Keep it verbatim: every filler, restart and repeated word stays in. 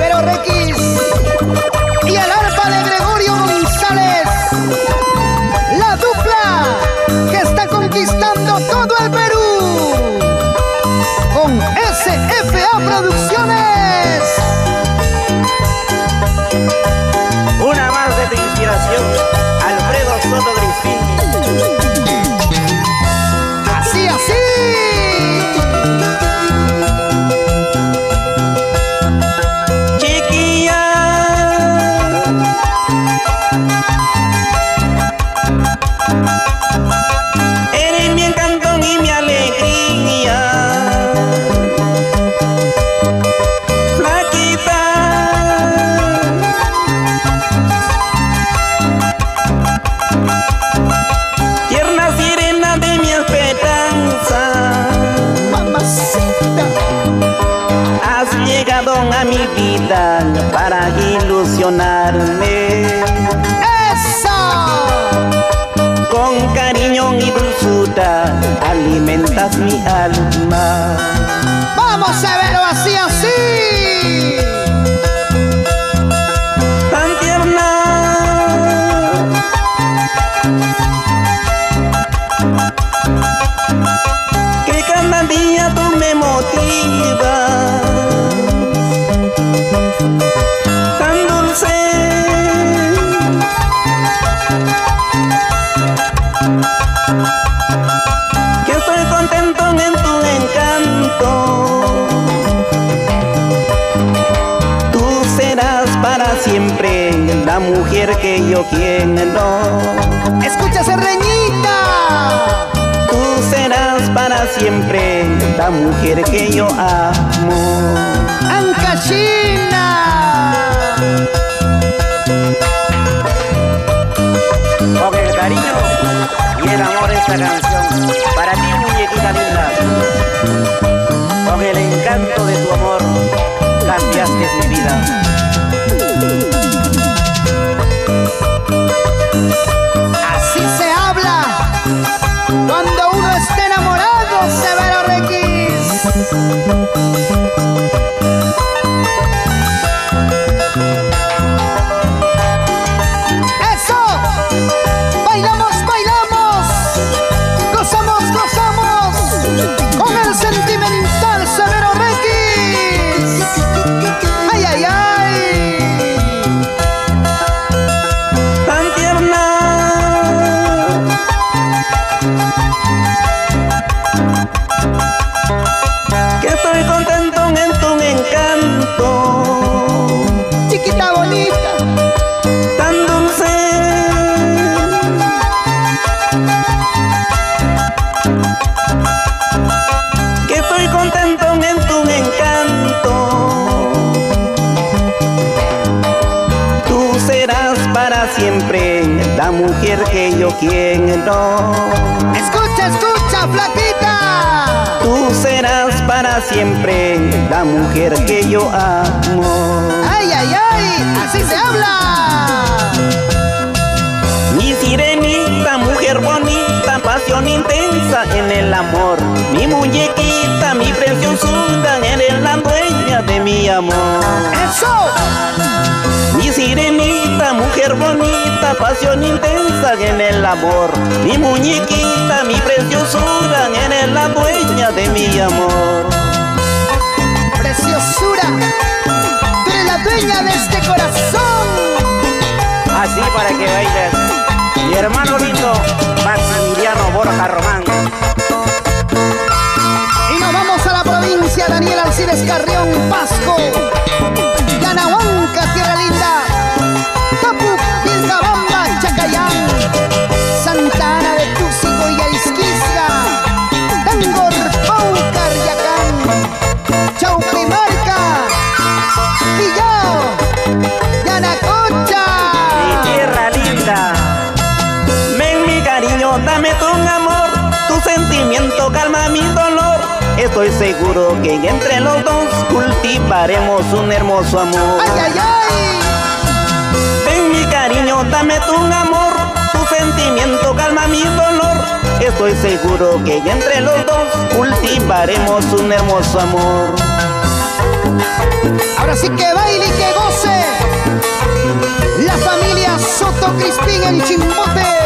Severo Requis y el arpa de Gregorio González, la dupla que está conquistando todo el Perú con S F A Producciones. Una más de tu inspiración, Alfredo Soto Grispini. Así, así. Eres mi encanto y mi alegría, flaquita, tierna sirena de mi esperanza. Mamacita, has llegado a mi vida para ilusionarme. Con cariño y dulzura alimentas mi alma. Vamos, Severo, así, así. Tan tierna, que cada día tú me motivas. Tan dulce, que estoy contento en tu encanto. Tú serás para siempre la mujer que yo quiero. Escúchase, Reñita. Tú serás para siempre la mujer que yo amo. Ancachina. Con el cariño y el amor esta canción para ti, muñequita linda. Con el encanto de tu amor cambiaste mi vida. Así se habla cuando uno está enamorado, Severo Requis. ¡Eso! ¡Bailamos, bailamos! ¡Gozamos, gozamos! ¡Con el sentimental Severo Requis! ¡Ay, ay, ay! Tan tierna, que estoy contento en tu encanto. Chiquita bonita, Tan dulce, que estoy contento en tu encanto. Tú serás para siempre la mujer que yo quiero. escucha, escucha, flaquita. Tú serás para siempre la mujer que yo amo. ¡Ay, ay, ay! ¡Así se habla! Mi sirenita, mujer bonita, pasión intensa en el amor. Mi muñequita, mi preciosura, eres la dueña de mi amor. ¡Eso! Mi sirenita, mujer bonita, pasión intensa en el amor. Mi muñequita, mi preciosura, eres la dueña de mi amor. ¡Preciosura! ¡Tú eres la dueña de este corazón! Así para que bailes, mi hermano lindo, Maximiliano Borja Román. Y nos vamos a la provincia, Daniel Alcides Carrión, Pasco, Yanahuanca, Tierra Linda, Tapu, Vilcabamba, Chacayán, Santa Ana de Túsico y Arisquisca, Tangor, Paucar, Yacán, Chaupimarca, Villao, Yanacocha. Mi tierra linda, ven mi cariño, dame tu amor, tu sentimiento calma mi dolor. Estoy seguro que entre los dos cultivaremos un hermoso amor. ¡Ay, ay, ay! Ven mi cariño, dame tu amor, tu sentimiento calma mi dolor. Estoy seguro que entre los dos cultivaremos un hermoso amor. Ahora sí que baile y que Crispín el Chimbote.